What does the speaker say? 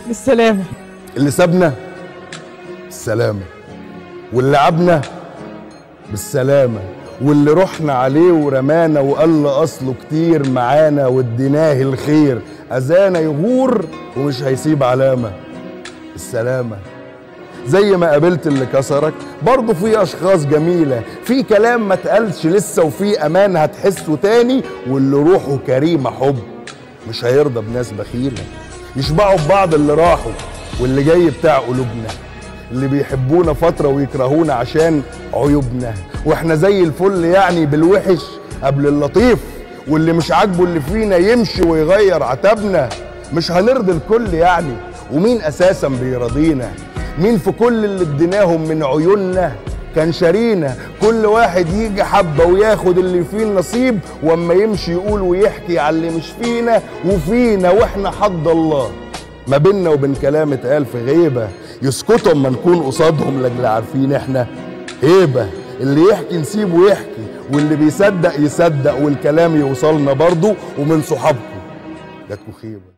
بالسلامة. اللي سابنا بالسلامة، واللي عبنا بالسلامة، واللي رحنا عليه ورمانا وقال أصله كتير معانا واديناه الخير، أذانا يغور ومش هيسيب علامة بالسلامة. زي ما قابلت اللي كسرك برضه في أشخاص جميلة، في كلام ما اتقالش لسه وفي أمان هتحسه تاني، واللي روحه كريمة حب مش هيرضى بناس بخيلة. يشبعوا ببعض اللي راحوا واللي جاي بتاع قلوبنا، اللي بيحبونا فترة ويكرهونا عشان عيوبنا، واحنا زي الفل يعني بالوحش قبل اللطيف، واللي مش عاجبه اللي فينا يمشي ويغير عتبنا. مش هنرضي الكل يعني، ومين أساسا بيرضينا؟ مين في كل اللي اديناهم من عيوننا كان شارينا؟ كل واحد يجي حبة وياخد اللي فيه النصيب، واما يمشي يقول ويحكي على اللي مش فينا وفينا، واحنا حد الله ما بيننا وبين كلام اتقال في غيبة، يسكتوا اما نكون قصادهم لاجل عارفين احنا هيبة. اللي يحكي نسيبه يحكي، واللي بيصدق يصدق، والكلام يوصلنا برضه ومن صحابكم جاتكوا خيبة.